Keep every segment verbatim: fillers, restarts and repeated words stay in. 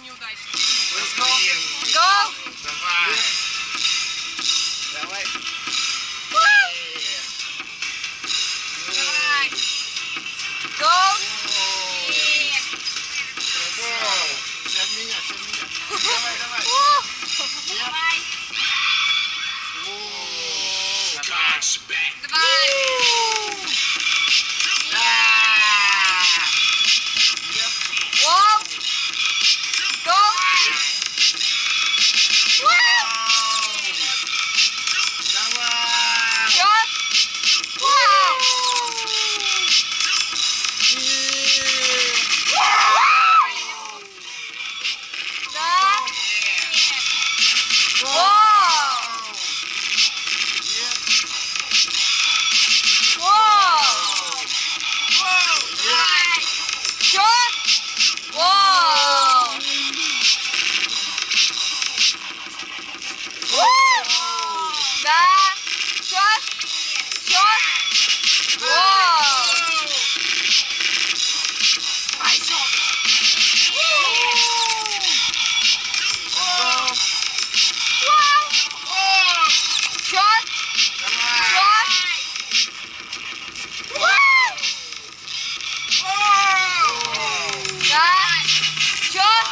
неудачно. Let's go. Go. Давай. Давай. Давай. Go. Все от меня, все от меня. Давай, давай. Давай. Давай. Давай. One. Go. Давай. Shot. Wow. Да. Wow. Wow. Давай. Shot. Wow. Да. Shot. Shot. Wow. Shot. Shot. Да. Shot.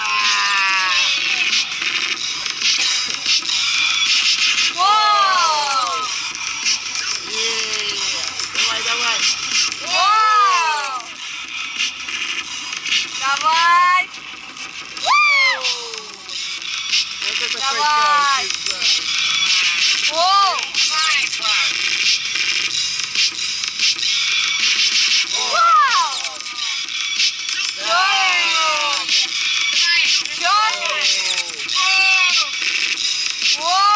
Wow. Давай, давай. Wow. Давай. Вот это Давай. пойдем, Воу. Вау. Давай. Shot. Wow.